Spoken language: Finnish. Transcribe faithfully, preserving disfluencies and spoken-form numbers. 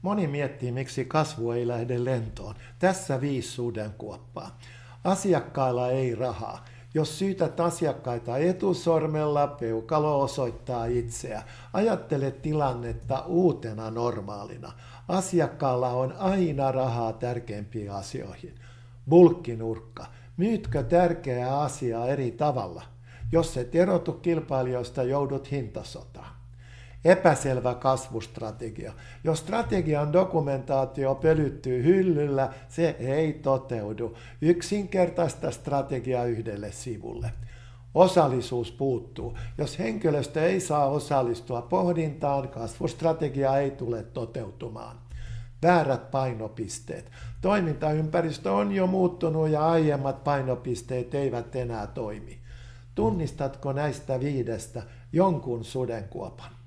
Moni miettii, miksi kasvu ei lähde lentoon. Tässä viisi sudenkuoppaa. Asiakkailla ei rahaa. Jos syytät asiakkaita etusormella, peukalo osoittaa itseä. Ajattele tilannetta uutena normaalina. Asiakkaalla on aina rahaa tärkeimpiin asioihin. Bulkkinurkka. Myytkö tärkeää asiaa eri tavalla? Jos et erotu kilpailijoista, joudut hintasotaan. Epäselvä kasvustrategia. Jos strategian dokumentaatio pölyttyy hyllyllä, se ei toteudu. Yksinkertaista strategiaa yhdelle sivulle. Osallisuus puuttuu. Jos henkilöstö ei saa osallistua pohdintaan, kasvustrategia ei tule toteutumaan. Väärät painopisteet. Toimintaympäristö on jo muuttunut ja aiemmat painopisteet eivät enää toimi. Tunnistatko näistä viidestä jonkun sudenkuopan?